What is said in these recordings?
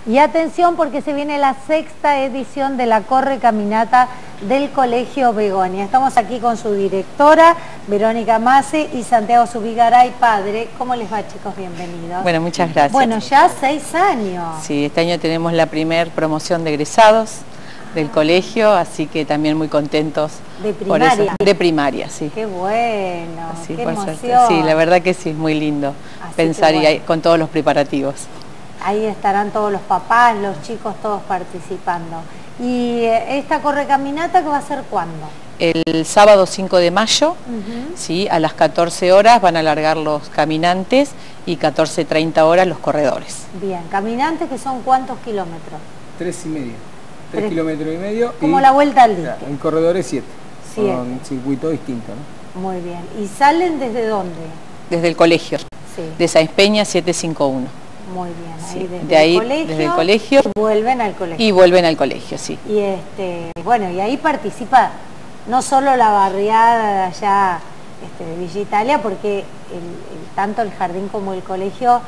Y atención porque se viene la 6ª edición de la Correcaminata del Colegio Begonia. Estamos aquí con su directora, Verónica Mase, y Santiago Zubigaray, padre. ¿Cómo les va, chicos? Bienvenidos. Bueno, muchas gracias. Bueno, ya 6 años. Sí, este año tenemos la primer promoción de egresados del colegio, así que también muy contentos. ¿De primaria? Por eso. De primaria, sí. Qué bueno, sí, qué por emoción. suerte. Sí, la verdad que sí, es muy lindo pensar bueno, y con todos los preparativos. Ahí estarán todos los papás, los chicos, todos participando. ¿Y esta Correcaminata qué va a ser cuándo? El sábado 5 de mayo, ¿sí? A las 14 horas van a largar los caminantes y 14:30 horas los corredores. Bien, caminantes que son ¿cuántos kilómetros? 3,5. 3,5 kilómetros. Como la vuelta al dique. En corredores 7. 7. Con circuito distinto, ¿no? Muy bien. ¿Y salen desde dónde? Desde el colegio, sí. De Sáenz Peña 751. Muy bien, ahí sí. desde el colegio, y vuelven al colegio. Y vuelven al colegio, sí. Y bueno, y ahí participa no solo la barriada de allá de Villa Italia, porque tanto el jardín como el colegio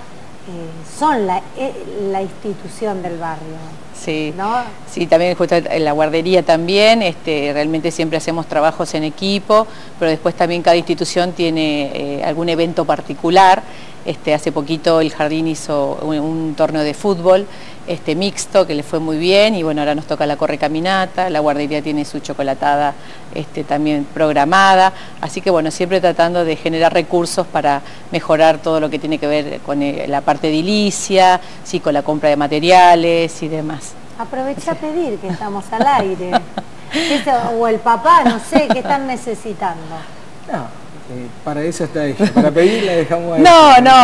son la institución del barrio. Sí, ¿no? Sí, también justo en la guardería también, realmente siempre hacemos trabajos en equipo, pero después también cada institución tiene algún evento particular. Hace poquito el jardín hizo un torneo de fútbol mixto que le fue muy bien, y bueno, ahora nos toca la Correcaminata, la guardería tiene su chocolatada también programada, así que bueno, siempre tratando de generar recursos para mejorar todo lo que tiene que ver con la parte edilicia, sí, con la compra de materiales y demás. Aprovecha a pedir, que estamos al aire. O el papá, no sé, ¿qué están necesitando? No. Para eso está ella, para pedir la dejamos ahí.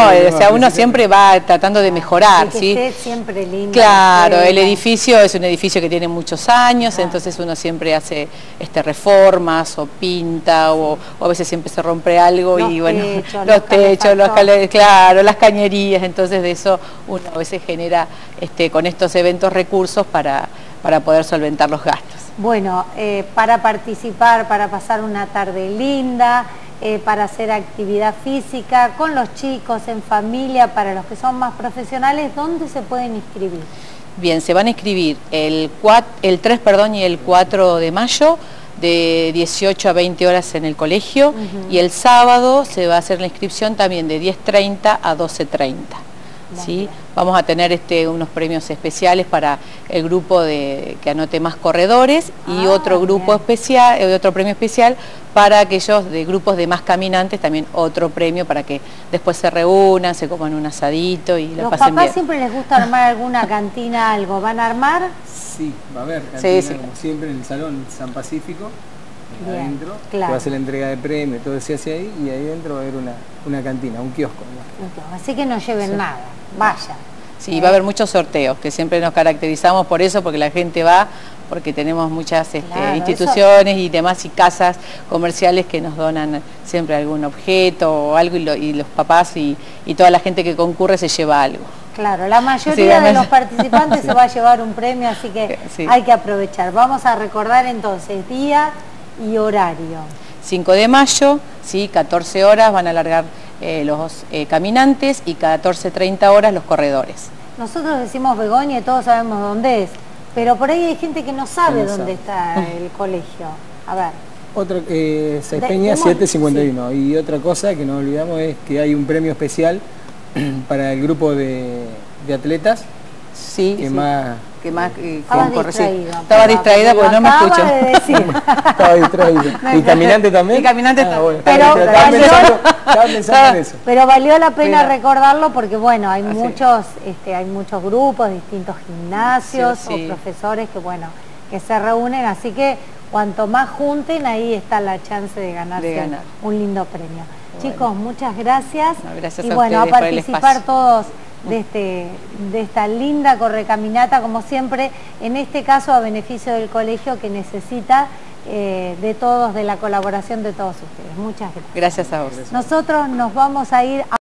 O sea, uno siempre va tratando de mejorar, que ¿sí? esté siempre lindo. Claro, el edificio es un edificio que tiene muchos años, entonces uno siempre hace reformas o pinta, o a veces siempre se rompe algo, y bueno, los techos, claro, las cañerías, entonces de eso uno a veces genera con estos eventos recursos para poder solventar los gastos. Bueno, para participar, para pasar una tarde linda, para hacer actividad física con los chicos, en familia, para los que son más profesionales, ¿dónde se pueden inscribir? Bien, se van a inscribir el 3 y el 4 de mayo de 18 a 20 horas en el colegio, y el sábado se va a hacer la inscripción también de 10:30 a 12:30. ¿Sí? Vamos a tener unos premios especiales para el grupo que anote más corredores, y otro grupo especial, otro premio especial para aquellos de grupos de más caminantes, también otro premio para que después se reúnan, se coman un asadito y lo pasen bien. ¿Los papás siempre les gusta armar alguna cantina, algo? ¿Van a armar? Sí, va a haber cantina, sí. Como siempre, en el Salón San Pacífico. Bien, adentro, claro. Va a hacer la entrega de premios, todo se hace ahí, y ahí dentro va a haber una cantina, un kiosco. Así que no lleven nada, vaya. Sí, va a haber muchos sorteos, que siempre nos caracterizamos por eso, porque la gente va, porque tenemos muchas instituciones y demás, y casas comerciales que nos donan siempre algún objeto o algo, y los papás y toda la gente que concurre se lleva algo. Claro, la mayoría de los participantes se va a llevar un premio, así que hay que aprovechar. Vamos a recordar entonces día y horario. 5 de mayo, ¿sí? 14 horas van a largar los caminantes, y 14:30 horas los corredores. Nosotros decimos Begonia y todos sabemos dónde es, pero por ahí hay gente que no sabe dónde está el colegio. A ver. Otra, Sáenz Peña 751. Sí. Y otra cosa que no olvidamos es que hay un premio especial para el grupo de atletas. Sí, Estaba distraída porque no me escucho. Estaba distraído. ¿Y caminante también? Y caminante bueno, estaba pensando en eso. Pero valió la pena recordarlo porque bueno, hay muchos grupos, distintos gimnasios o profesores que se reúnen, así que cuanto más junten, ahí está la chance de ganarse un lindo premio. Bueno. Chicos, muchas gracias. No, gracias y a bueno, a ustedes participar todos de esta linda Correcaminata, como siempre, en este caso a beneficio del colegio, que necesita de todos, de la colaboración de todos ustedes. Muchas gracias. Gracias a vos. Nosotros nos vamos a ir a